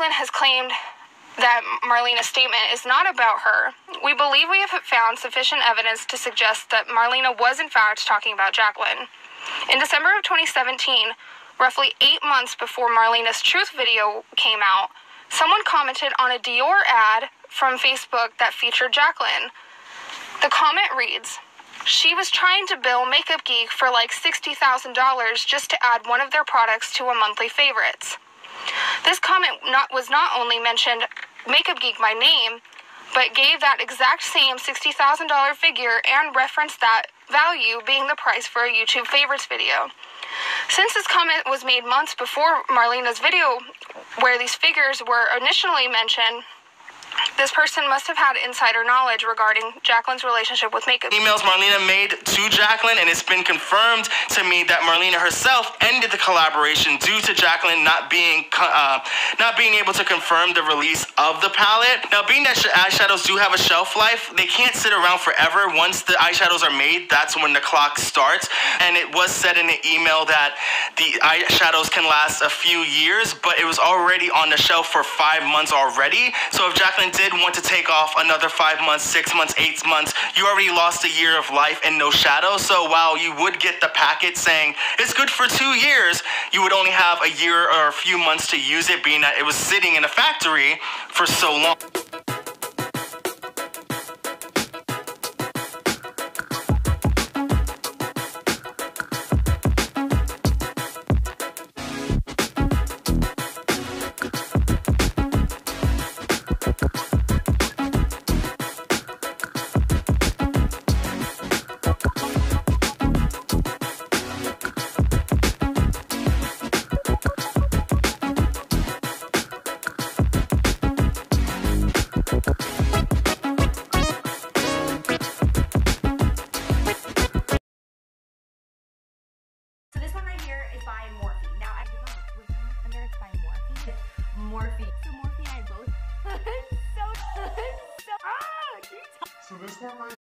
Jacqueline has claimed that Marlena's statement is not about her, we believe we have found sufficient evidence to suggest that Marlena was in fact talking about Jacqueline. In December of 2017, roughly 8 months before Marlena's truth video came out, someone commented on a Dior ad from Facebook that featured Jacqueline. The comment reads, "She was trying to bill Makeup Geek for like $60,000 just to add one of their products to a monthly favorites." This comment was not only mentioned Makeup Geek by name, but gave that exact same $60,000 figure and referenced that value being the price for a YouTube favorites video. Since this comment was made months before Marlena's video, where these figures were initially mentioned, this person must have had insider knowledge regarding Jacqueline's relationship with Makeup Geek. Emails Marlena made to Jacqueline, and it's been confirmed to me that Marlena herself ended the collaboration due to Jacqueline not being able to confirm the release of the palette. Now, being that eyeshadows do have a shelf life, they can't sit around forever. Once the eyeshadows are made, that's when the clock starts. And it was said in the email that the eyeshadows can last a few years, but it was already on the shelf for 5 months already. So if Jacqueline did want to take off another 5 months, 6 months, 8 months, you already lost a year of life and no shadow. So while you would get the packet saying it's good for 2 years, you would only have a year or a few months to use it, being that it was sitting in a factory for so long. So this one right